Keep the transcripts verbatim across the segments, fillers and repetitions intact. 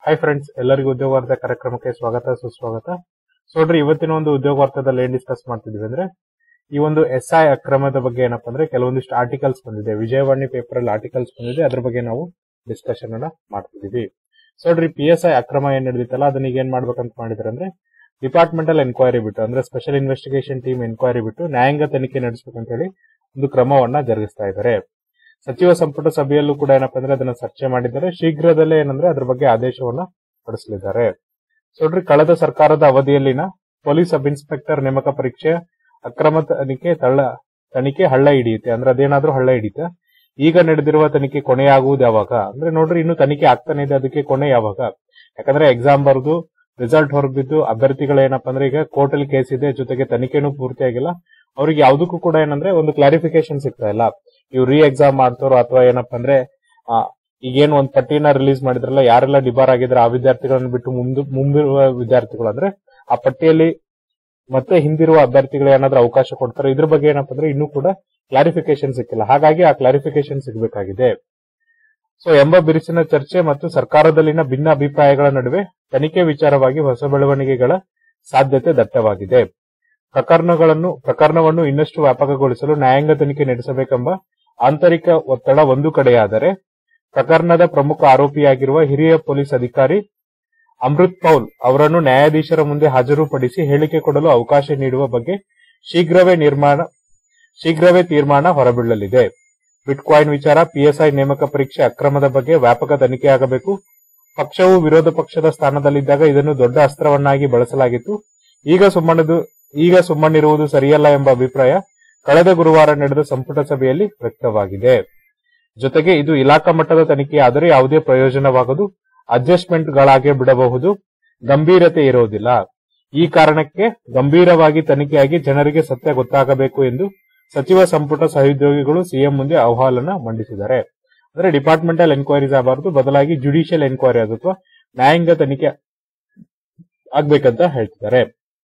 Hi friends, ಎಲ್ಲರಿಗೂ ಉದ್ಯೋಗ ವಾರ್ತೆ ಕಾರ್ಯಕ್ರಮಕ್ಕೆ ಸ್ವಾಗತ ಸುಸ್ವಾಗತ. ಸೊ ನೋಡ್ರಿ, ಇವತ್ತಿನ ಒಂದು ಉದ್ಯೋಗ ವಾರ್ತೆದಲ್ಲಿ ಏನ್ ಡಿಸ್ಕಸ್ ಮಾಡ್ತಿದ್ವಿ ಅಂದ್ರೆ ಈ ಒಂದು ಎಸ್ ಐ ಅಕ್ರಮದ ಬಗ್ಗೆ ಏನಪ್ಪಾ ಅಂದ್ರೆ ಕೆಲವೊಂದಿಷ್ಟು ಆರ್ಟಿಕಲ್ಸ್ ಬಂದಿದೆ, ವಿಜಯವಾಣಿ ಪೇಪರ್ ಅಲ್ಲಿ ಆರ್ಟಿಕಲ್ಸ್ ಬಂದಿದೆ, ಅದ್ರ ಬಗ್ಗೆ ನಾವು ಡಿಸ್ಕಷನ್ ಅನ್ನ ಮಾಡ್ತಿದೀವಿ. ಸೊ ನೋಡ್ರಿ, ಪಿ ಎಸ್ ಐ ಅಕ್ರಮ ಏನ್ ನಡೆದಿತ್ತಲ್ಲ ಅದನ್ನ ಈಗ ಏನ್ ಮಾಡ್ಬೇಕಂತ ಮಾಡಿದ್ರೆ ಅಂದ್ರೆ ಡಿಪಾರ್ಟ್ಮೆಂಟಲ್ ಎನ್ಕ್ವೈರಿ ಬಿಟ್ಟು ಅಂದ್ರೆ ಸ್ಪೆಷಲ್ ಇನ್ವೆಸ್ಟಿಗೇಷನ್ ಟೀಮ್ ಎನ್ಕ್ವೈರಿ ಬಿಟ್ಟು ನ್ಯಾಯಾಂಗ ತನಿಖೆ ನಡೆಸಬೇಕಂತ ಹೇಳಿ ಒಂದು ಕ್ರಮವನ್ನ ಜರುಗಿಸ್ತಾ ಇದ್ದಾರೆ. ಸಚಿವ ಸಂಪುಟ ಸಭೆಯಲ್ಲೂ ಕೂಡ ಏನಪ್ಪಾ ಅಂದ್ರೆ ಅದನ್ನ ಚರ್ಚೆ ಮಾಡಿದ್ದಾರೆ. ಶೀಘ್ರದಲ್ಲೇ ಏನಂದ್ರೆ ಅದ್ರ ಬಗ್ಗೆ ಆದೇಶವನ್ನ ಹೊರಡಿಸಲಿದ್ದಾರೆ. ಸೊ ನೋಡ್ರಿ, ಕಳೆದ ಸರ್ಕಾರದ ಅವಧಿಯಲ್ಲಿನ ಪೊಲೀಸ್ ಸಬ್ ಇನ್ಸ್ಪೆಕ್ಟರ್ ನೇಮಕ ಪರೀಕ್ಷೆ ಅಕ್ರಮ ತನಿಖೆ ತಳ್ಳ ತನಿಖೆ ಹಳ್ಳ ಹಿಡಿಯುತ್ತೆ ಅಂದ್ರೆ ಅದೇನಾದ್ರೂ ಹಳ್ಳ ಹಿಡಿಯುತ್ತೆ. ಈಗ ನಡೆದಿರುವ ತನಿಖೆ ಕೊನೆಯಾಗುವುದು ಯಾವಾಗ ಅಂದ್ರೆ ನೋಡ್ರಿ, ಇನ್ನು ತನಿಖೆ ಆಗ್ತಾನೆ ಇದೆ, ಅದಕ್ಕೆ ಕೊನೆ ಯಾವಾಗ? ಯಾಕಂದ್ರೆ ಎಕ್ಸಾಮ್ ಬರೆದು ರಿಸಲ್ಟ್ ಹೊರಬಿದ್ದು ಅಭ್ಯರ್ಥಿಗಳು ಏನಪ್ಪಾ ಅಂದ್ರೆ ಈಗ ಕೋರ್ಟ್ ಅಲ್ಲಿ ಕೇಸ್ ಇದೆ, ಜೊತೆಗೆ ತನಿಖೆನೂ ಪೂರ್ತಿಯಾಗಿಲ್ಲ. ಅವ್ರಿಗೆ ಯಾವ್ದಕ್ಕೂ ಕೂಡ ಏನಂದ್ರೆ ಒಂದು ಕ್ಲಾರಿಫಿಕೇಶನ್ ಸಿಗ್ತಾ ಇಲ್ಲ. ಇವ್ರು ರೀ ಎಕ್ಸಾಮ್ ಮಾಡ್ತಾರೋ ಅಥವಾ ಏನಪ್ಪಾ ಅಂದ್ರೆ ಈಗೇನು ಒಂದ್ ಪಟ್ಟಿನ ರಿಲೀಸ್ ಮಾಡಿದ್ರಲ್ಲ, ಯಾರೆಲ್ಲ ಡಿಬಾರ್ ಆಗಿದ್ರೆ ಆ ವಿದ್ಯಾರ್ಥಿಗಳನ್ನ ಬಿಟ್ಟು ಮುಂದೆ ಮುಂದಿರುವ ವಿದ್ಯಾರ್ಥಿಗಳು ಅಂದ್ರೆ ಆ ಪಟ್ಟಿಯಲ್ಲಿ ಮತ್ತೆ ಹಿಂದಿರುವ ಅಭ್ಯರ್ಥಿಗಳು ಏನಾದ್ರೂ ಅವಕಾಶ ಕೊಡ್ತಾರೆ, ಇದ್ರ ಬಗ್ಗೆ ಏನಪ್ಪಾ ಅಂದ್ರೆ ಇನ್ನೂ ಕೂಡ ಕ್ಲಾರಿಫಿಕೇಶನ್ ಸಿಕ್ಕಿಲ್ಲ. ಹಾಗಾಗಿ ಆ ಕ್ಲಾರಿಫಿಕೇಶನ್ ಸಿಗಬೇಕಾಗಿದೆ. ಸೊ ಎಂಬ ಬಿರುಸಿನ ಚರ್ಚೆ ಮತ್ತು ಸರ್ಕಾರದಲ್ಲಿನ ಭಿನ್ನ ಅಭಿಪ್ರಾಯಗಳ ನಡುವೆ ತನಿಖೆ ವಿಚಾರವಾಗಿ ಹೊಸ ಬೆಳವಣಿಗೆಗಳ ಸಾಧ್ಯತೆ ದಟ್ಟವಾಗಿದೆ. ಪ್ರಕರಣಗಳನ್ನು ಪ್ರಕರಣವನ್ನು ಇನ್ನಷ್ಟು ವ್ಯಾಪಕಗೊಳಿಸಲು ನ್ಯಾಯಾಂಗ ತನಿಖೆ ನಡೆಸಬೇಕೆಂಬ ಆಂತರಿಕ ಒತ್ತಡ ಒಂದು ಕಡೆಯಾದರೆ, ಪ್ರಕರಣದ ಪ್ರಮುಖ ಆರೋಪಿಯಾಗಿರುವ ಹಿರಿಯ ಪೊಲೀಸ್ ಅಧಿಕಾರಿ ಅಮೃತ್ ಪೌಲ್ ಅವರನ್ನು ನ್ಯಾಯಾಧೀಶರ ಮುಂದೆ ಹಾಜರುಪಡಿಸಿ ಹೇಳಿಕೆ ಕೊಡಲು ಅವಕಾಶ ನೀಡುವ ಬಗ್ಗೆ ಶೀಘ್ರವೇ ನಿರ್ಮಾಣ ಶೀಘ್ರವೇ ತೀರ್ಮಾನ ಹೊರಬೀಳಲಿದೆ. ಬಿಟ್ಕಾಯಿನ್ ವಿಚಾರ, ಪಿಎಸ್ಐ ನೇಮಕ ಪರೀಕ್ಷೆ ಅಕ್ರಮದ ಬಗ್ಗೆ ವ್ಯಾಪಕ ತನಿಖೆಯಾಗಬೇಕು. ಪಕ್ಷವು ವಿರೋಧ ಪಕ್ಷದ ಸ್ಥಾನದಲ್ಲಿದ್ದಾಗ ಇದನ್ನು ದೊಡ್ಡ ಅಸ್ತ್ರವನ್ನಾಗಿ ಬಳಸಲಾಗಿತ್ತು. ಈಗ ಸುಮ್ಮನದು ಈಗ ಸುಮ್ಮನಿರುವುದು ಸರಿಯಲ್ಲ ಎಂಬ ಅಭಿಪ್ರಾಯ ಕಳೆದ ಗುರುವಾರ ನಡೆದ ಸಂಪುಟ ಸಭೆಯಲ್ಲಿ ವ್ಯಕ್ತವಾಗಿದೆ. ಜೊತೆಗೆ ಇದು ಇಲಾಖಾ ಮಟ್ಟದ ತನಿಖೆಯಾದರೆ ಯಾವುದೇ ಪ್ರಯೋಜನವಾಗದು, ಅಡ್ಜಸ್ಟ್ಮೆಂಟ್ಗಳಾಗಿ ಬಿಡಬಹುದು, ಗಂಭೀರತೆ ಇರುವುದಿಲ್ಲ. ಈ ಕಾರಣಕ್ಕೆ ಗಂಭೀರವಾಗಿ ತನಿಖೆಯಾಗಿ ಜನರಿಗೆ ಸತ್ಯ ಗೊತ್ತಾಗಬೇಕು ಎಂದು ಸಚಿವ ಸಂಪುಟ ಸಹೋದ್ಯೋಗಿಗಳು ಸಿಎಂ ಮುಂದೆ ಅಹವಾಲನ್ನ ಮಂಡಿಸಿದ್ದಾರೆ. ಅಂದ್ರೆ ಡಿಪಾರ್ಟ್ಮೆಂಟಲ್ ಎನ್ಕ್ವೈರೀಸ್ ಆಗಬಾರದು, ಬದಲಾಗಿ ಜುಡಿಷಿಯಲ್ ಎನ್ಕ್ವೈರಿ ಅದು ಅಥವಾ ನ್ಯಾಯಾಂಗ ತನಿಖೆ ಆಗ್ಬೇಕಂತ ಹೇಳ್ತಿದ್ದಾರೆ.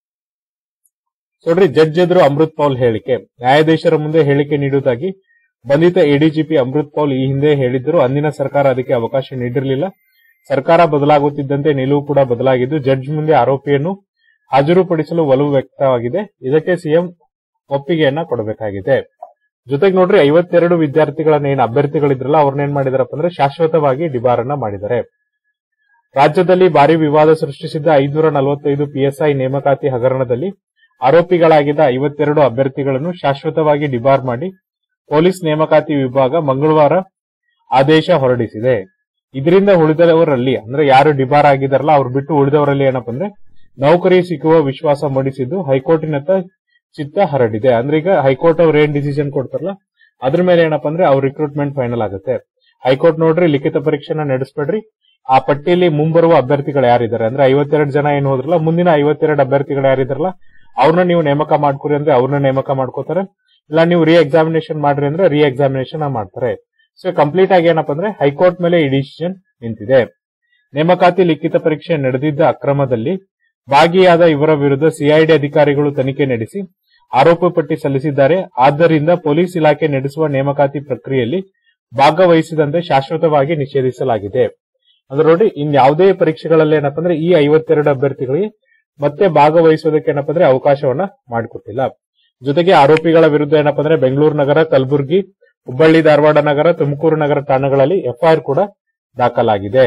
ನೋಡ್ರಿ, ಜಡ್ಜ್ ಎದುರು ಅಮೃತ್ ಪೌಲ್ ಹೇಳಿಕೆ. ನ್ಯಾಯಾಧೀಶರ ಮುಂದೆ ಹೇಳಿಕೆ ನೀಡುವುದಾಗಿ ಬಂಧಿತ ಎಡಿಜಿಪಿ ಅಮೃತ್ ಪೌಲ್ ಈ ಹಿಂದೆ ಹೇಳಿದ್ದರು. ಅಂದಿನ ಸರ್ಕಾರ ಅದಕ್ಕೆ ಅವಕಾಶ ನೀಡಿರಲಿಲ್ಲ. ಸರ್ಕಾರ ಬದಲಾಗುತ್ತಿದ್ದಂತೆ ನಿಲುವು ಕೂಡ ಬದಲಾಗಿದ್ದು ಜಡ್ಜ್ ಮುಂದೆ ಆರೋಪಿಯನ್ನು ಹಾಜರುಪಡಿಸಲು ಒಲವು ವ್ಯಕ್ತವಾಗಿದೆ. ಇದಕ್ಕೆ ಸಿಎಂ ಒಪ್ಪಿಗೆಯನ್ನ ಕೊಡಬೇಕಾಗಿದೆ. ಜೊತೆಗೆ ನೋಡ್ರಿ, ಐವತ್ತೆರಡು ವಿದ್ಯಾರ್ಥಿಗಳನ್ನ ಏನ್ ಅಭ್ಯರ್ಥಿಗಳಿದ್ರಲ್ಲ ಅವ್ರನ್ನ ಏನ್ ಮಾಡಿದಾರಪ್ಪ ಅಂದ್ರೆ ಶಾಶ್ವತವಾಗಿ ಡಿಬಾರನ್ನ ಮಾಡಿದ್ದಾರೆ. ರಾಜ್ಯದಲ್ಲಿ ಭಾರಿ ವಿವಾದ ಸೃಷ್ಟಿಸಿದ್ದ ಐದುನೂರ ನಲವತ್ತೈದು ಪಿಎಸ್ಐ ನೇಮಕಾತಿ ಹಗರಣದಲ್ಲಿ ಆರೋಪಿಗಳಾಗಿದ್ದ ಐವತ್ತೆರಡು ಅಭ್ಯರ್ಥಿಗಳನ್ನು ಶಾಶ್ವತವಾಗಿ ಡಿಬಾರ್ ಮಾಡಿ ಪೊಲೀಸ್ ನೇಮಕಾತಿ ವಿಭಾಗ ಮಂಗಳವಾರ ಆದೇಶ ಹೊರಡಿಸಿದೆ. ಇದರಿಂದ ಉಳಿದವರಲ್ಲಿ ಅಂದ್ರೆ ಯಾರು ಡಿಬಾರ್ ಆಗಿದಾರಲ್ಲ ಅವ್ರು ಬಿಟ್ಟು ಉಳಿದವರಲ್ಲಿ ಏನಪ್ಪ ಅಂದ್ರೆ ನೌಕರಿ ಸಿಗುವ ವಿಶ್ವಾಸ ಮೂಡಿಸಿದ್ದು ಹೈಕೋರ್ಟಿನತ್ತ ಚಿತ್ತ ಹರಡಿದೆ. ಅಂದ್ರೆ ಈಗ ಹೈಕೋರ್ಟ್ ಅವ್ರು ಏನ್ ಡಿಸಿಷನ್ ಕೊಡ್ತಾರಲ್ಲ ಅದ್ರ ಮೇಲೆ ಏನಪ್ಪಾ ಅಂದ್ರೆ ಅವ್ರ ರಿಕ್ರೂಟ್ಮೆಂಟ್ ಫೈನಲ್ ಆಗುತ್ತೆ. ಹೈಕೋರ್ಟ್ ನೋಡ್ರಿ, ಲಿಖಿತ ಪರೀಕ್ಷೆನ ನಡೆಸಬೇಡ್ರಿ, ಆ ಪಟ್ಟಿಯಲ್ಲಿ ಮುಂಬರುವ ಅಭ್ಯರ್ಥಿಗಳು ಯಾರಿದ್ದಾರೆ ಅಂದ್ರೆ ಐವತ್ತೆರಡು ಜನ ಏನ್ ಹೋದ್ರಲ್ಲ, ಮುಂದಿನ ಐವತ್ತೆರಡು ಅಭ್ಯರ್ಥಿಗಳು ಯಾರಿದಾರಲ್ಲ ಅವ್ರನ್ನ ನೀವು ನೇಮಕ ಮಾಡ್ಕೊರಿ ಅಂದ್ರೆ ಅವ್ರನ್ನ ನೇಮಕ ಮಾಡ್ಕೋತಾರೆ. ಇಲ್ಲ ನೀವು ರೀ ಎಕ್ಸಾಮಿನೇಷನ್ ಮಾಡ್ರಿ ಅಂದ್ರೆ ರೀ ಎಕ್ಸಾಮಿನೇಷನ್ ಮಾಡ್ತಾರೆ. ಸೊ ಕಂಪ್ಲೀಟ್ ಆಗಿ ಏನಪ್ಪಾ ಅಂದ್ರೆ ಹೈಕೋರ್ಟ್ ಮೇಲೆ ಈ ಡಿಸಿಷನ್ ನಿಂತಿದೆ. ನೇಮಕಾತಿ ಲಿಖಿತ ಪರೀಕ್ಷೆ ನಡೆದಿದ್ದ ಅಕ್ರಮದಲ್ಲಿ ಭಾಗಿಯಾದ ಇವರ ವಿರುದ್ಧ ಸಿಐಡಿ ಅಧಿಕಾರಿಗಳು ತನಿಖೆ ನಡೆಸಿ ಆರೋಪ ಪಟ್ಟಿ ಸಲ್ಲಿಸಿದ್ದಾರೆ. ಆದ್ದರಿಂದ ಪೊಲೀಸ್ ಇಲಾಖೆ ನಡೆಸುವ ನೇಮಕಾತಿ ಪ್ರಕ್ರಿಯೆಯಲ್ಲಿ ಭಾಗವಹಿಸಿದಂತೆ ಶಾಶ್ವತವಾಗಿ ನಿಷೇಧಿಸಲಾಗಿದೆ. ಅಂದ್ರೆ ನೋಡಿ, ಇನ್ಯಾವುದೇ ಪರೀಕ್ಷೆಗಳಲ್ಲಿ ಏನಪ್ಪಾ ಅಂದ್ರೆ ಈ ಐವತ್ತೆರಡು ಅಭ್ಯರ್ಥಿಗಳಿಗೆ ಮತ್ತೆ ಭಾಗವಹಿಸೋದಕ್ಕೆ ಏನಪ್ಪಾ ಅಂದ್ರೆ ಅವಕಾಶವನ್ನ ಮಾಡಿಕೊಟ್ಟಿಲ್ಲ. ಜೊತೆಗೆ ಆರೋಪಿಗಳ ವಿರುದ್ಧ ಏನಪ್ಪಾ ಅಂದ್ರೆ ಬೆಂಗಳೂರು ನಗರ, ಕಲಬುರಗಿ, ಹುಬ್ಬಳ್ಳಿ ಧಾರವಾಡ ನಗರ, ತುಮಕೂರು ನಗರ ಠಾಣೆಗಳಲ್ಲಿ ಎಫ್ಐಆರ್ ಕೂಡ ದಾಖಲಾಗಿದೆ.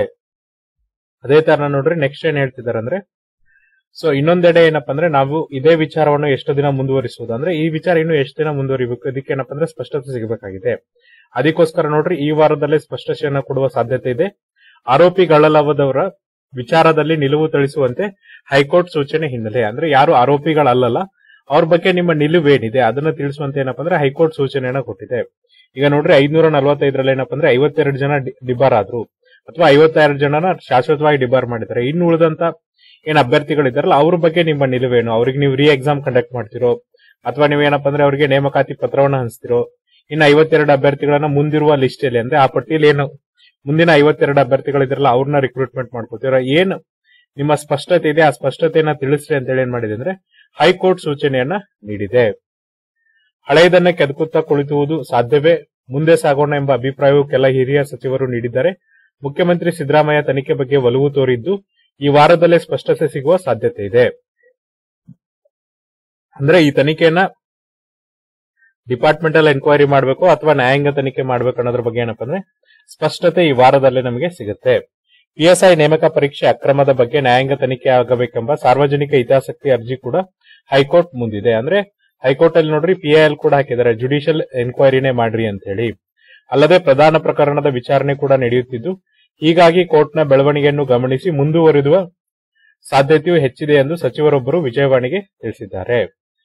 ಅದೇ ತರ ನೋಡ್ರಿ, ನೆಕ್ಸ್ಟ್ ಏನ್ ಹೇಳ್ತಿದ್ದಾರೆ ಅಂದ್ರೆ ಸೊ ಇನ್ನೊಂದೆಡೆ ಏನಪ್ಪಾ ಅಂದ್ರೆ ನಾವು ಇದೇ ವಿಚಾರವನ್ನು ಎಷ್ಟು ದಿನ ಮುಂದುವರಿಸುವುದು ಅಂದ್ರೆ ಈ ವಿಚಾರ ಇನ್ನು ಎಷ್ಟು ದಿನ ಮುಂದುವರಿಬೇಕು, ಇದಕ್ಕೆ ಏನಪ್ಪಾ ಅಂದ್ರೆ ಸ್ಪಷ್ಟತೆ ಸಿಗಬೇಕಾಗಿದೆ. ಅದಕ್ಕೋಸ್ಕರ ನೋಡ್ರಿ, ಈ ವಾರದಲ್ಲೇ ಸ್ಪಷ್ಟತೆಯನ್ನ ಕೊಡುವ ಸಾಧ್ಯತೆ ಇದೆ. ಆರೋಪಿಗಳಲ್ಲದವರ ವಿಚಾರದಲ್ಲಿ ನಿಲುವು ತಿಳಿಸುವಂತೆ ಹೈಕೋರ್ಟ್ ಸೂಚನೆ ಹಿನ್ನೆಲೆ ಅಂದ್ರೆ ಯಾರು ಆರೋಪಿಗಳಲ್ಲ ಅವ್ರ ಬಗ್ಗೆ ನಿಮ್ಮ ನಿಲುವೇನಿದೆ ಅದನ್ನ ತಿಳಿಸುವಂತೆ ಏನಪ್ಪಾ ಅಂದ್ರೆ ಹೈಕೋರ್ಟ್ ಸೂಚನೆಯನ್ನ ಕೊಟ್ಟಿದೆ. ಈಗ ನೋಡ್ರಿ, ಐದ್ನೂರ ನಲವತ್ತೈದರಲ್ಲಿ ಏನಪ್ಪಾ ಅಂದ್ರೆ ಐವತ್ತೆರಡು ಜನ ಡಿಬಾರ್ ಆದ್ರು ಅಥವಾ ಐವತ್ತೆರಡು ಜನನ ಶಾಶ್ವತವಾಗಿ ಡಿಬಾರ್ ಮಾಡಿದ್ದಾರೆ. ಇನ್ನು ಉಳಿದಂತ ಏನ್ ಅಭ್ಯರ್ಥಿಗಳಿದ್ದಾರಲ್ಲ ಅವ್ರ ಬಗ್ಗೆ ನಿಮ್ಮ ನಿಲುವೇನು? ಅವ್ರಿಗೆ ನೀವು ರೀ ಎಕ್ಸಾಮ್ ಕಂಡಕ್ಟ್ ಮಾಡ್ತಿರೋ ಅಥವಾ ನೀವೇನಪ್ಪ ಅಂದ್ರೆ ಅವರಿಗೆ ನೇಮಕಾತಿ ಪತ್ರವನ್ನ ಹಂಚ್ತಿರೋ? ಇನ್ನು ಐವತ್ತೆರಡು ಅಭ್ಯರ್ಥಿಗಳನ್ನ ಮುಂದಿರುವ ಲಿಸ್ಟ್ ಅಲ್ಲಿ ಅಂದ್ರೆ ಆ ಪಟ್ಟಿಯಲ್ಲಿ ಏನು ಮುಂದಿನ ಐವತ್ತೆರಡು ಅಭ್ಯರ್ಥಿಗಳಿದ್ರಲ್ಲ ಅವ್ರನ್ನ ರಿಕ್ರೂಟ್ಮೆಂಟ್ ಮಾಡ್ಕೊತೀರ? ಏನ್ ನಿಮ್ಮ ಸ್ಪಷ್ಟತೆ ಇದೆ ಆ ಸ್ಪಷ್ಟತೆಯನ್ನ ತಿಳಿಸ್ರಿ ಅಂತ ಹೇಳಿ ಏನ್ ಮಾಡಿದೆ ಅಂದ್ರೆ ಹೈಕೋರ್ಟ್ ಸೂಚನೆಯನ್ನ ನೀಡಿದೆ. ಹಳೆಯದನ್ನ ಕೆದಕುತ್ತಾ ಕುಳಿತುವುದು ಸಾಧ್ಯವೇ? ಮುಂದೆ ಸಾಗೋಣ ಎಂಬ ಅಭಿಪ್ರಾಯವು ಕೆಲ ಹಿರಿಯ ಸಚಿವರು ನೀಡಿದ್ದಾರೆ. ಮುಖ್ಯಮಂತ್ರಿ ಸಿದ್ದರಾಮಯ್ಯ ತನಿಖೆ ಬಗ್ಗೆ ಒಲವು ತೋರಿದ್ದು ಈ ವಾರದಲ್ಲೇ ಸ್ಪಷ್ಟತೆ ಸಿಗುವ ಸಾಧ್ಯತೆ ಇದೆ. ಅಂದ್ರೆ ಈ ತನಿಖೆಯನ್ನ ಡಿಪಾರ್ಟ್ಮೆಂಟಲ್ ಎನ್ಕ್ವೈರಿ ಮಾಡಬೇಕು ಅಥವಾ ನ್ಯಾಯಾಂಗ ತನಿಖೆ ಮಾಡಬೇಕು ಅನ್ನೋದ್ರ ಬಗ್ಗೆ ಏನಪ್ಪಾ ಅಂದ್ರೆ ಸ್ಪಷ್ಟತೆ ಈ ವಾರದಲ್ಲೇ ನಮಗೆ ಸಿಗುತ್ತೆ. ಪಿಎಸ್ಐ ನೇಮಕ ಪರೀಕ್ಷೆ ಅಕ್ರಮದ ಬಗ್ಗೆ ನ್ಯಾಯಾಂಗ ತನಿಖೆ ಆಗಬೇಕೆಂಬ ಸಾರ್ವಜನಿಕ ಹಿತಾಸಕ್ತಿ ಅರ್ಜಿ ಕೂಡ ಹೈಕೋರ್ಟ್ ಮುಂದಿದೆ. ಅಂದ್ರೆ ಹೈಕೋರ್ಟ್ ಅಲ್ಲಿ ನೋಡ್ರಿ ಪಿಐಎಲ್ ಕೂಡ ಹಾಕಿದ್ದಾರೆ, ಜುಡಿಷಿಯಲ್ ಎನ್ಕ್ವೈರಿನೇ ಮಾಡ್ರಿ ಅಂತ ಹೇಳಿ. ಅಲ್ಲದೆ ಪ್ರಧಾನ ಪ್ರಕರಣದ ವಿಚಾರಣೆ ಕೂಡ ನಡೆಯುತ್ತಿದ್ದು ಹೀಗಾಗಿ ಕೋರ್ಟ್ನ ಬೆಳವಣಿಗೆಯನ್ನು ಗಮನಿಸಿ ಮುಂದುವರಿಯುವ ಸಾಧ್ಯತೆಯೂ ಹೆಚ್ಚಿದೆ ಎಂದು ಸಚಿವರೊಬ್ಬರು ವಿಜಯವಾಣಿಗೆ ತಿಳಿಸಿದ್ದಾರೆ.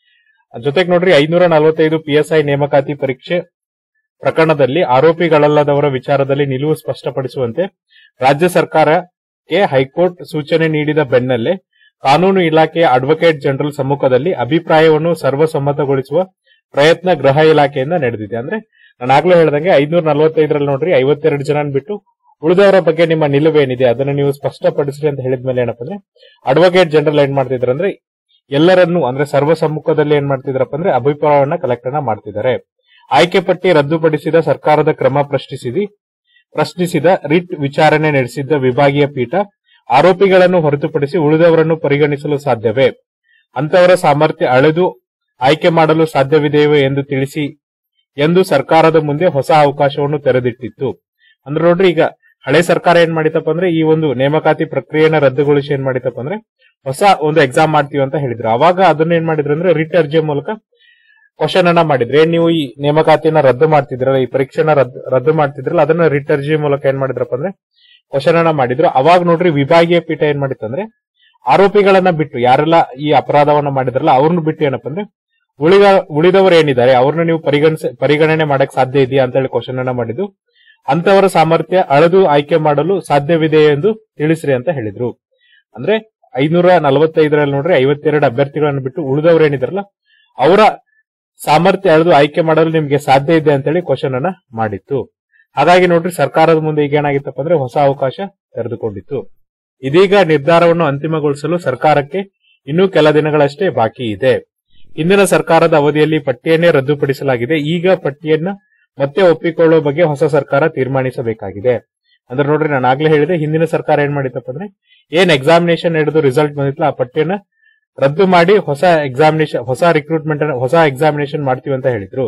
ಜೊತೆಗೆ ನೋಡ್ರಿ ಐನೂರ ನಲವತ್ತೈದು ಪಿಎಸ್ಐ ನೇಮಕಾತಿ ಪರೀಕ್ಷೆ ಪ್ರಕರಣದಲ್ಲಿ ಆರೋಪಿಗಳಲ್ಲದವರ ವಿಚಾರದಲ್ಲಿ ನಿಲುವು ಸ್ಪಷ್ಟಪಡಿಸುವಂತೆ ರಾಜ್ಯ ಸರ್ಕಾರಕ್ಕೆ ಹೈಕೋರ್ಟ್ ಸೂಚನೆ ನೀಡಿದ ಬೆನ್ನಲ್ಲೇ ಕಾನೂನು ಇಲಾಖೆಯ ಅಡ್ವೊಕೇಟ್ ಜನರಲ್ ಸಮ್ಮುಖದಲ್ಲಿ ಅಭಿಪ್ರಾಯವನ್ನು ಸರ್ವಸಮ್ಮತಗೊಳಿಸುವ ಪ್ರಯತ್ನ ಗೃಹ ಇಲಾಖೆಯಿಂದ ನಡೆದಿದೆ. ಅಂದ್ರೆ ನಾನು ಆಗ್ಲೂ ಹೇಳ್ದಂಗೆ ಐನೂರ ನಲವತ್ತೈದರಲ್ಲಿ ನೋಡ್ರಿ ಐವತ್ತೆರಡು ಜನ ಬಿಟ್ಟು ಉಳಿದವರ ಬಗ್ಗೆ ನಿಮ್ಮ ನಿಲುವೇನಿದೆ ಅದನ್ನು ನೀವು ಸ್ಪಷ್ಟಪಡಿಸ್ರಿ ಅಂತ ಹೇಳಿದ್ಮೇಲೆ ಏನಪ್ಪ ಅಂದ್ರೆ ಅಡ್ವೊಕೇಟ್ ಜನರಲ್ ಏನ್ ಮಾಡ್ತಿದ್ರು ಅಂದ್ರೆ ಎಲ್ಲರನ್ನೂ ಅಂದ್ರೆ ಸರ್ವ ಸಮ್ಮುಖದಲ್ಲಿ ಏನ್ ಮಾಡ್ತಿದ್ರಪ್ಪ ಅಂದ್ರೆ ಅಭಿಪ್ರಾಯವನ್ನ ಕಲೆಕ್ಟ್ ಮಾಡ್ತಿದ್ದಾರೆ. ಆಯ್ಕೆ ಪಟ್ಟಿ ರದ್ದುಪಡಿಸಿದ ಸರ್ಕಾರದ ಕ್ರಮ ಪ್ರಶ್ನಿಸಿದ ಪ್ರಶ್ನಿಸಿದ ರಿಟ್ ವಿಚಾರಣೆ ನಡೆಸಿದ್ದ ವಿಭಾಗೀಯ ಪೀಠ ಆರೋಪಿಗಳನ್ನು ಹೊರತುಪಡಿಸಿ ಉಳಿದವರನ್ನು ಪರಿಗಣಿಸಲು ಸಾಧ್ಯವೇ, ಅಂತವರ ಸಾಮರ್ಥ್ಯ ಅಳೆದು ಆಯ್ಕೆ ಮಾಡಲು ಸಾಧ್ಯವಿದೆಯೇ ಎಂದು ತಿಳಿಸಿ ಎಂದು ಸರ್ಕಾರದ ಮುಂದೆ ಹೊಸ ಅವಕಾಶವನ್ನು ತೆರೆದಿಟ್ಟಿತ್ತು. ಅಂದ್ರೆ ನೋಡ್ರಿ, ಈಗ ಹಳೆ ಸರ್ಕಾರ ಏನ್ ಮಾಡಿತಪ್ಪ ಅಂದ್ರೆ ಈ ಒಂದು ನೇಮಕಾತಿ ಪ್ರಕ್ರಿಯೆನ ರದ್ದುಗೊಳಿಸಿ ಏನ್ ಮಾಡಿತಪ್ಪ ಅಂದ್ರೆ ಹೊಸ ಒಂದು ಎಕ್ಸಾಮ್ ಮಾಡ್ತೀವಿ ಅಂತ ಹೇಳಿದ್ರು. ಅವಾಗ ಅದನ್ನ ಏನ್ ಮಾಡಿದ್ರು ಅಂದ್ರೆ ರಿಟ್ ಅರ್ಜಿಯ ಮೂಲಕ ಕ್ವಶನ್ ಅನ್ನ ಮಾಡಿದ್ರೆ, ಏನ್ ನೀವು ಈ ನೇಮಕಾತಿನ ರದ್ದು ಮಾಡ್ತಿದ್ರಲ್ಲ, ಈ ಪರೀಕ್ಷೆನ ರದ್ದು ಮಾಡ್ತಿದ್ರಲ್ಲ, ಅದನ್ನ ರಿಟ್ ಅರ್ಜಿ ಮೂಲಕ ಏನ್ ಮಾಡಿದ್ರಪ್ಪ ಅಂದ್ರೆ ಕ್ವಶನ್ ಅನ್ನ ಮಾಡಿದ್ರು. ಅವಾಗ ನೋಡ್ರಿ ವಿಭಾಗೀಯ ಪೀಠ ಏನ್ ಮಾಡಿತ್ತಂದ್ರೆ ಆರೋಪಿಗಳನ್ನ ಬಿಟ್ಟು ಯಾರೆಲ್ಲ ಈ ಅಪರಾಧವನ್ನ ಮಾಡಿದ್ರಲ್ಲ ಅವ್ರನ್ನ ಬಿಟ್ಟು ಏನಪ್ಪ ಅಂದ್ರೆ ಉಳಿದ ಉಳಿದವರು ಏನಿದ್ದಾರೆ ಅವ್ರನ್ನ ನೀವು ಪರಿಗಣಿಸ ಪರಿಗಣನೆ ಮಾಡಕ್ ಸಾಧ್ಯ ಇದೆಯಾ ಅಂತ ಹೇಳಿ ಕ್ವಶನ್ ಅನ್ನ ಮಾಡಿದ್ದು. ಅಂತವರ ಸಾಮರ್ಥ್ಯ ಅಳೆದು ಆಯ್ಕೆ ಮಾಡಲು ಸಾಧ್ಯವಿದೆ ಎಂದು ತಿಳಿಸ್ರಿ ಅಂತ ಹೇಳಿದ್ರು. ಅಂದ್ರೆ ಐನೂರ ನಲವತ್ತೈದರಲ್ಲಿ ನೋಡ್ರಿ ಐವತ್ತೆರಡು ಅಭ್ಯರ್ಥಿಗಳನ್ನು ಬಿಟ್ಟು ಉಳಿದವರು ಏನಿದಾರಲ್ಲ ಅವರ ಸಾಮರ್ಥ್ಯ ಅಳೆದು ಆಯ್ಕೆ ಮಾಡಲು ನಿಮ್ಗೆ ಸಾಧ್ಯ ಇದೆ ಅಂತ ಹೇಳಿ ಕ್ವಶನ್ ಅನ್ನ ಮಾಡಿತ್ತು. ಹಾಗಾಗಿ ನೋಡ್ರಿ ಸರ್ಕಾರದ ಮುಂದೆ ಈಗ ಏನಾಗಿತ್ತಪ್ಪ ಅಂದ್ರೆ ಹೊಸ ಅವಕಾಶ ತೆರೆದುಕೊಂಡಿತ್ತು. ಇದೀಗ ನಿರ್ಧಾರವನ್ನು ಅಂತಿಮಗೊಳಿಸಲು ಸರ್ಕಾರಕ್ಕೆ ಇನ್ನೂ ಕೆಲ ದಿನಗಳಷ್ಟೇ ಬಾಕಿ ಇದೆ. ಹಿಂದಿನ ಸರ್ಕಾರದ ಅವಧಿಯಲ್ಲಿ ಪಟ್ಟಿಯನ್ನೇ ರದ್ದುಪಡಿಸಲಾಗಿದೆ. ಈಗ ಪಟ್ಟಿಯನ್ನ ಮತ್ತೆ ಒಪ್ಪಿಕೊಳ್ಳುವ ಬಗ್ಗೆ ಹೊಸ ಸರ್ಕಾರ ತೀರ್ಮಾನಿಸಬೇಕಾಗಿದೆ. ಅಂದ್ರೆ ನೋಡ್ರಿ, ನಾನು ಆಗ್ಲೇ ಹೇಳಿದೆ, ಹಿಂದಿನ ಸರ್ಕಾರ ಏನ್ ಮಾಡಿತ್ತಪ್ಪ ಅಂದ್ರೆ ಏನ್ ಎಕ್ಸಾಮಿನೇಷನ್ ನಡೆದು ರಿಸಲ್ಟ್ ಬಂದಿತ್ತಲ್ಲ ಆ ಪಟ್ಟಿಯನ್ನ ರದ್ದು ಮಾಡಿ ಹೊಸ ಎಕ್ಸಾಮಿನೇಷನ್ ಹೊಸ ರಿಕ್ರೂಟ್ಮೆಂಟ್ ಹೊಸ ಎಕ್ಸಾಮಿನೇಷನ್ ಮಾಡ್ತೀವಿ ಅಂತ ಹೇಳಿದ್ರು.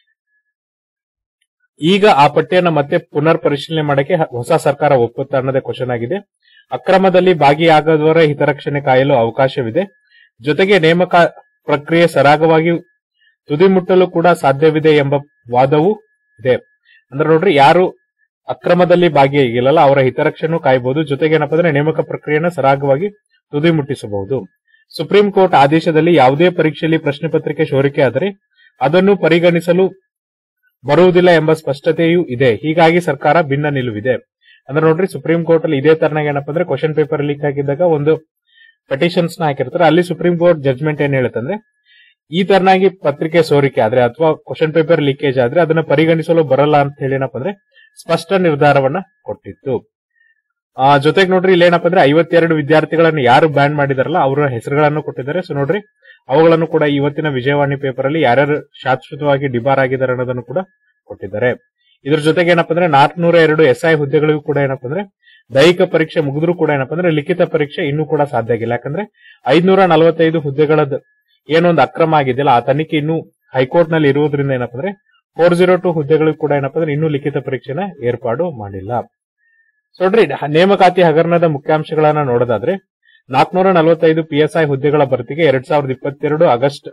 ಈಗ ಆ ಪಟ್ಟಿಯನ್ನ ಮತ್ತೆ ಪುನರ್ ಪರಿಶೀಲನೆ ಮಾಡಕ್ಕೆ ಹೊಸ ಸರ್ಕಾರ ಒಪ್ಪುತ್ತಾ ಅನ್ನೋದೇ ಕ್ವಶನ್ ಆಗಿದೆ. ಅಕ್ರಮದಲ್ಲಿ ಭಾಗಿಯಾಗದವರ ಹಿತರಕ್ಷಣೆ ಕಾಯಲು ಅವಕಾಶವಿದೆ. ಜೊತೆಗೆ ನೇಮಕ ಪ್ರಕ್ರಿಯೆ ಸರಾಗವಾಗಿ ತುದಿ ಮುಟ್ಟಲು ಕೂಡ ಸಾಧ್ಯವಿದೆ ಎಂಬ ವಾದವೂ ಇದೆ. ಅಂದ್ರೆ ನೋಡ್ರಿ, ಯಾರು ಅಕ್ರಮದಲ್ಲಿ ಭಾಗಿಯಾಗಿಲ್ಲಲ್ಲ ಅವರ ಹಿತರಕ್ಷಣೆ ಕಾಯಬಹುದು. ಜೊತೆಗೆ ಏನಪ್ಪ ಅಂದ್ರೆ ನೇಮಕ ಪ್ರಕ್ರಿಯೆಯನ್ನು ಸರಾಗವಾಗಿ ತುದಿ ಮುಟ್ಟಿಸಬಹುದು. ಸುಪ್ರೀಂ ಕೋರ್ಟ್ ಆದೇಶದಲ್ಲಿ ಯಾವುದೇ ಪರೀಕ್ಷೆಯಲ್ಲಿ ಪ್ರಶ್ನೆ ಪತ್ರಿಕೆ ಸೋರಿಕೆ ಆದರೆ ಅದನ್ನು ಪರಿಗಣಿಸಲು ಬರುವುದಿಲ್ಲ ಎಂಬ ಸ್ಪಷ್ಟತೆಯೂ ಇದೆ. ಹೀಗಾಗಿ ಸರ್ಕಾರ ಭಿನ್ನ ನಿಲುವಿದೆ. ಅಂದ್ರೆ ನೋಡ್ರಿ, ಸುಪ್ರೀಂ ಕೋರ್ಟ್ ಅಲ್ಲಿ ಇದೇ ತರನಾಗ ಏನಪ್ಪ ಅಂದ್ರೆ ಕ್ವಶನ್ ಪೇಪರ್ ಲೀಕ್ ಆಗಿದ್ದಾಗ ಒಂದು ಪೆಟಿಷನ್ಸ್ ನ ಹಾಕಿರ್ತಾರೆ. ಅಲ್ಲಿ ಸುಪ್ರೀಂ ಕೋರ್ಟ್ ಜಡ್ಜ್ಮೆಂಟ್ ಏನ್ ಹೇಳುತ್ತಂದ್ರೆ ಈ ತರನಾಗಿ ಪತ್ರಿಕೆ ಸೋರಿಕೆ ಆದ್ರೆ ಅಥವಾ ಕ್ವಶನ್ ಪೇಪರ್ ಲೀಕೇಜ್ ಆದ್ರೆ ಅದನ್ನ ಪರಿಗಣಿಸಲು ಬರಲ್ಲ ಅಂತ ಹೇಳಿ ಏನಪ್ಪ ಅಂದ್ರೆ ಸ್ಪಷ್ಟ ನಿರ್ಧಾರವನ್ನ ಕೊಟ್ಟಿತ್ತು. ಆ ಜೊತೆಗೆ ನೋಡ್ರಿ, ಇಲ್ಲಿ ಏನಪ್ಪ ಅಂದ್ರೆ ಐವತ್ತೆರಡು ವಿದ್ಯಾರ್ಥಿಗಳನ್ನು ಯಾರು ಬ್ಯಾನ್ ಮಾಡಿದಾರಲ್ಲ ಅವರ ಹೆಸರುಗಳನ್ನು ಕೊಟ್ಟಿದ್ದಾರೆ. ಸೊ ನೋಡ್ರಿ, ಅವುಗಳನ್ನು ಕೂಡ ಇವತ್ತಿನ ವಿಜಯವಾಣಿ ಪೇಪರ್ ಅಲ್ಲಿ ಯಾರ್ಯಾರು ಶಾಶ್ವತವಾಗಿ ಡಿಬಾರ್ ಆಗಿದ್ದಾರೆ ಅನ್ನೋದನ್ನು ಕೂಡ ಕೊಟ್ಟಿದ್ದಾರೆ. ಇದ್ರ ಜೊತೆಗೆ ಏನಪ್ಪ ಅಂದ್ರೆ ನಾಲ್ಕನೂರ ಎರಡು ಎಸ್ಐ ಹುದ್ದೆಗಳಿಗೂ ಕೂಡ ಏನಪ್ಪ ಅಂದ್ರೆ ದೈಹಿಕ ಪರೀಕ್ಷೆ ಮುಗಿದ್ರೂ ಕೂಡ ಏನಪ್ಪ ಅಂದ್ರೆ ಲಿಖಿತ ಪರೀಕ್ಷೆ ಇನ್ನೂ ಕೂಡ ಸಾಧ್ಯ ಆಗಿಲ್ಲ. ಯಾಕಂದ್ರೆ ಐನೂರ ನಲವತ್ತೈದು ಹುದ್ದೆಗಳದ್ದು ಏನೊಂದು ಅಕ್ರಮ ಆಗಿದೆಯಲ್ಲ ಆ ತನಿಖೆ ಇನ್ನೂ ಹೈಕೋರ್ಟ್ ನಲ್ಲಿ ಇರುವುದರಿಂದ ಏನಪ್ಪ ಅಂದ್ರೆ ಫೋರ್ ಜೀರೋ ಟು ಹುದ್ದೆಗಳಿಗೂ ಕೂಡ ಏನಪ್ಪ ಅಂದ್ರೆ ಇನ್ನೂ ಲಿಖಿತ ಪರೀಕ್ಷೆನ ಏರ್ಪಾಡು ಮಾಡಿಲ್ಲ. ಸೊ ನೋಡ್ರಿ, ನೇಮಕಾತಿ ಹಗರಣದ ಮುಖ್ಯಾಂಶಗಳನ್ನ ನೋಡೋದಾದ್ರೆ ನಾಲ್ಕನೂರ ನಲವತ್ತೈದು ಪಿಎಸ್ಐ ಹುದ್ದೆಗಳ ಭರ್ತಿಗೆ ಎರಡ್ ಸಾವಿರದ ಇಪ್ಪತ್ತೆರಡು ಆಗಸ್ಟ್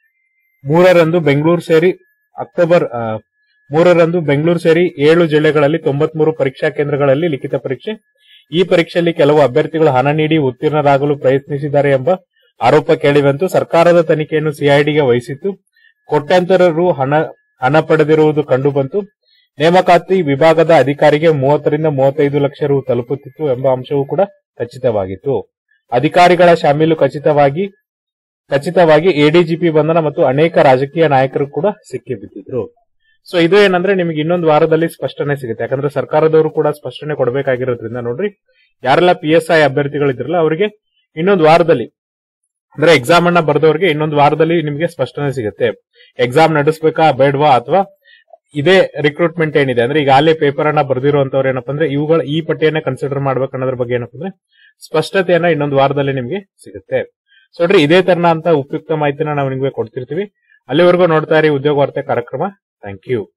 ಮೂರರಂದು ಬೆಂಗಳೂರು ಸೇರಿ ಅಕ್ಟೋಬರ್ ಮೂರರಂದು ಬೆಂಗಳೂರು ಸೇರಿ ಏಳು ಜಿಲ್ಲೆಗಳಲ್ಲಿ ತೊಂಬತ್ಮೂರು ಪರೀಕ್ಷಾ ಕೇಂದ್ರಗಳಲ್ಲಿ ಲಿಖಿತ ಪರೀಕ್ಷೆ. ಈ ಪರೀಕ್ಷೆಯಲ್ಲಿ ಕೆಲವು ಅಭ್ಯರ್ಥಿಗಳು ಹಣ ನೀಡಿ ಉತ್ತೀರ್ಣರಾಗಲು ಪ್ರಯತ್ನಿಸಿದ್ದಾರೆ ಎಂಬ ಆರೋಪ ಕೇಳಿಬಂತು. ಸರ್ಕಾರದ ತನಿಖೆಯನ್ನು ಸಿಐಡಿಗೆ ವಹಿಸಿತ್ತು. ಕೋಟ್ಯಾಂತರ ರು ಹಣ ಹಣ ಪಡೆದಿರುವುದು ಕಂಡುಬಂತು. ನೇಮಕಾತಿ ವಿಭಾಗದ ಅಧಿಕಾರಿಗೆ ಮೂವತ್ತರಿಂದ ಮೂವತ್ತೈದು ಲಕ್ಷ ರು ತಲುಪುತ್ತಿತ್ತು ಎಂಬ ಅಂಶವೂ ಕೂಡ ಖಚಿತವಾಗಿತ್ತು. ಅಧಿಕಾರಿಗಳ ಶಾಮೀಲು ಖಚಿತವಾಗಿ ಖಚಿತವಾಗಿ ಎಡಿಜಿಪಿ ಬಂಧನ ಮತ್ತು ಅನೇಕ ರಾಜಕೀಯ ನಾಯಕರು ಕೂಡ ಸಿಕ್ಕಿಬಿದ್ದಿದ್ರು. ಸೊ ಇದು ಏನಂದ್ರೆ ನಿಮಗೆ ಇನ್ನೊಂದು ವಾರದಲ್ಲಿ ಸ್ಪಷ್ಟನೆ ಸಿಗುತ್ತೆ. ಯಾಕಂದ್ರೆ ಸರ್ಕಾರದವರು ಕೂಡ ಸ್ಪಷ್ಟನೆ ಕೊಡಬೇಕಾಗಿರೋದ್ರಿಂದ ನೋಡ್ರಿ, ಯಾರೆಲ್ಲ ಪಿ ಎಸ್ ಐ ಅಭ್ಯರ್ಥಿಗಳಿದ್ರಲ್ಲ ಅವರಿಗೆ ಇನ್ನೊಂದು ವಾರದಲ್ಲಿ ಅಂದ್ರೆ ಎಕ್ಸಾಮ್ ಅನ್ನ ಬರೆದವರಿಗೆ ಇನ್ನೊಂದು ವಾರದಲ್ಲಿ ನಿಮಗೆ ಸ್ಪಷ್ಟನೆ ಸಿಗುತ್ತೆ. ಎಕ್ಸಾಮ್ ನಡೆಸಬೇಕಾ ಬೇಡವಾ ಅಥವಾ ಇದೇ ರಿಕ್ರೂಟ್ಮೆಂಟ್ ಏನಿದೆ ಅಂದ್ರೆ ಈಗ ಅಲ್ಲೇ ಪೇಪರ್ ಅನ್ನ ಬರ್ದಿರುವಂತವ್ರು ಏನಪ್ಪಾ ಅಂದ್ರೆ ಇವುಗಳ ಈ ಪಟ್ಟಿಯನ್ನ ಕನ್ಸಿಡರ್ ಮಾಡ್ಬೇಕು ಅನ್ನೋದ್ರ ಬಗ್ಗೆ ಏನಪ್ಪಾ ಅಂದ್ರೆ ಸ್ಪಷ್ಟತೆಯನ್ನ ಇನ್ನೊಂದು ವಾರದಲ್ಲಿ ನಿಮ್ಗೆ ಸಿಗುತ್ತೆ. ಸೊ ನೋಡ್ರಿ, ಇದೇ ತರನ ಅಂತ ಉಪಯುಕ್ತ ಮಾಹಿತಿನ ನಾವು ನಿಮ್ಗೆ ಕೊಡ್ತಿರ್ತೀವಿ. ಅಲ್ಲಿವರೆಗೂ ನೋಡ್ತಾ ಇರಿ ಉದ್ಯೋಗ ವಾರ್ತೆ ಕಾರ್ಯಕ್ರಮ. Thank you.